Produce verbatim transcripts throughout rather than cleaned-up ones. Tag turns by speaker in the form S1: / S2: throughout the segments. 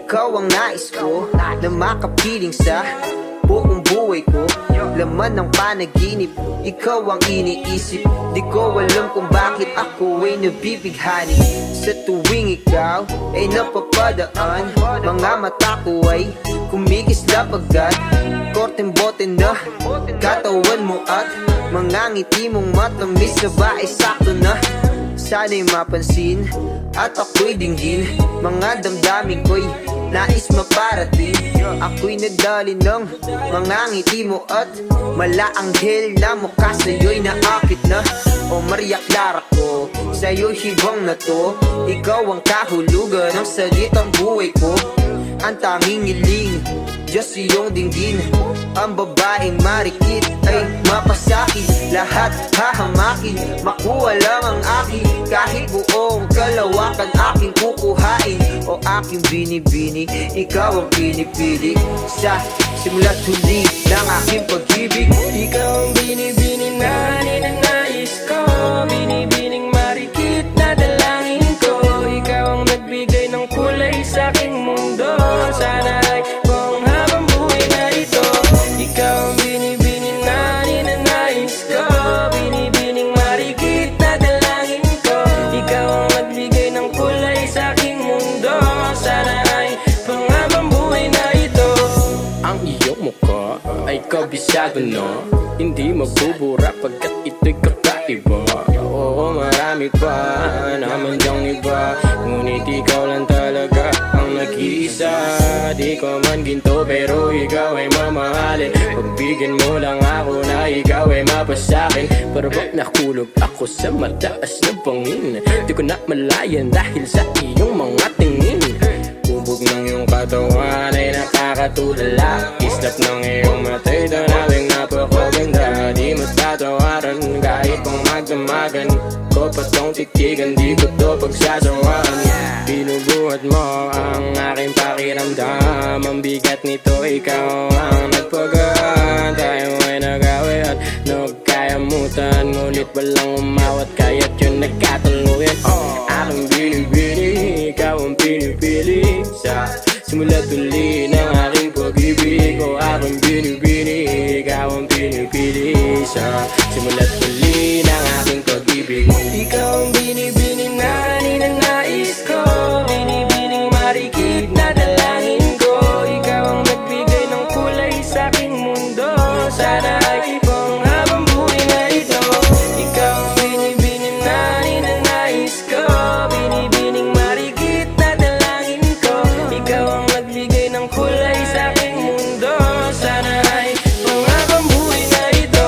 S1: ikaw ang nais ko na makapiling sa buong buhay ko. Laman ng panaginip, ikaw ang iniisip. Di ko alam kung bakit ako ay nabibighani. Sa tuwing ikaw ay napapadaan, mga mata ko ay kumikislap agad. Korteng bote na katawan mo at mga ngiti mong matamis na ba ay sakto na. Sana'y mapansin at ako'y dinggin, mga damdamin ko'y nais maparating. Ako'y nadali ng mga ngiti mo at malaanghel na mukha sa'yo'y naakit na. O Maria Clara ko, sa'yo'y hibang na to. Ikaw ang kahulugan ng salitang buhay ko. Ang tanging hiling, Diyos iyong dinggin. Ang babaeng Marikit ay mapasakit, lahat hahamakin, makuha lang ang akin. Kahit buong kalawakan aking kukuhain. O aking binibini, ikaw ang pinipili. Sa simula't huli ng aking pag-ibig.
S2: Ikaw ang binibini na ninanais ko, binibining Marikit na dalangin ko. Ikaw ang nagbigay ng kulay sa aking mundo. Sana ay buong habang buhay na ito. Ikaw ang binibini na ninanais ko, binibining Marikit na dalangin ko. Ikaw ang nagbigay ng kulay sa aking mundo. Sana ay buong habang buhay na ito.
S3: Ang iyong mukha ay kabisado no, hindi mabubura pagkat ito'y kakaiba. Oo, marami pa naman dyang iba, ngunit ikaw lang talaga ang nag-iisa. Di ko man ginto pero ikaw ay mamahalin. Pagbigyan mo lang ako na ikaw ay mapasakin. Parang nakulog ako sa mataas na bangin. Di ko na malayan dahil sa iyong mga tingin. Bubog ng iyong katawan ay nakakatulala. Islap ng iyong matay tanawing napakaganda. Di matatawaran kahit kung magdamagan ko pa tong titigan, di ko to pagsasawaan. Binubuhat mo ang aking pakiramdam. Ang bigat nito ikaw ang nagpagaan. Tayo ay nag-away at nagkayamutan, ngunit walang umawat kaya't yun nagkatuluyan. Aking binibini, ikaw ang pinipili. Sa simula't huli ng aking pag-ibig. O aking binibini, ikaw ang pinipili. Sa simula't huli ng aking pag-ibig.
S2: Ikaw ang binibini na ninanais ko, binibining Marikit na dalangin ko. Ikaw ang nagbigay ng kulay sa aking mundo. Sana ay buong habang buhay na ito. Ikaw ang binibini na ninanais ko, binibining Marikit na dalangin ko. Ikaw ang nagbigay ng kulay sa aking mundo. Sana ay buong habang buhay na ito.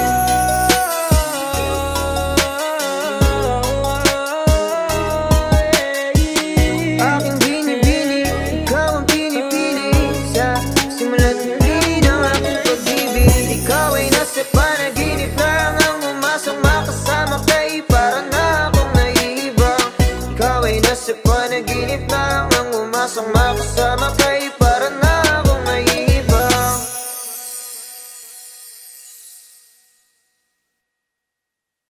S1: Aking binibini, ikaw ang pinipili. Sa simula't huli ng aking pag-ibig. Ikaw ay nasa panaginip lang, ang umasang makasama kay para na akong naiibang. Ikaw ay nasa panaginip lang, ang umasang makasama kay